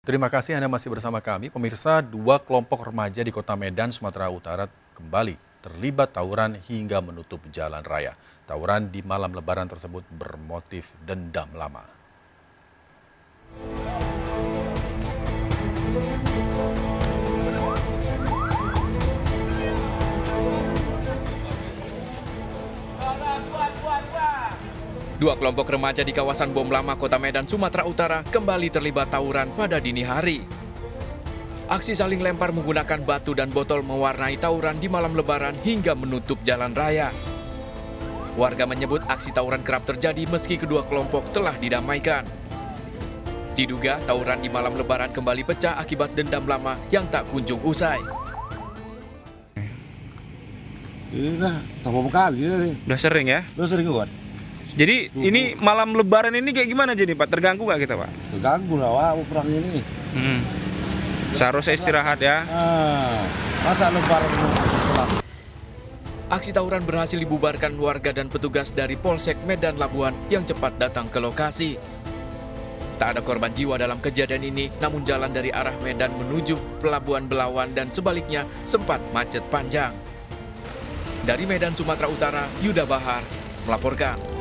Terima kasih Anda masih bersama kami. Pemirsa, dua kelompok remaja di Kota Medan, Sumatera Utara kembali terlibat tawuran hingga menutup jalan raya. Tawuran di malam Lebaran tersebut bermotif dendam lama. Dua kelompok remaja di kawasan Bom Lama, Kota Medan, Sumatera Utara kembali terlibat tawuran pada dini hari. Aksi saling lempar menggunakan batu dan botol mewarnai tawuran di malam Lebaran hingga menutup jalan raya. Warga menyebut aksi tawuran kerap terjadi meski kedua kelompok telah didamaikan. Diduga tawuran di malam Lebaran kembali pecah akibat dendam lama yang tak kunjung usai. Ini udah tambah kali nih. Udah sering ya? Udah sering kuat. Jadi ini malam Lebaran ini kayak gimana jadi Pak? Terganggu nggak kita Pak? Terganggu lah wah perang ini. Seharusnya istirahat ya. Masa Lebaran pulang. Aksi tawuran berhasil dibubarkan warga dan petugas dari Polsek Medan Labuan yang cepat datang ke lokasi. Tak ada korban jiwa dalam kejadian ini, namun jalan dari arah Medan menuju Pelabuhan Belawan dan sebaliknya sempat macet panjang. Dari Medan, Sumatera Utara, Yuda Bahar melaporkan.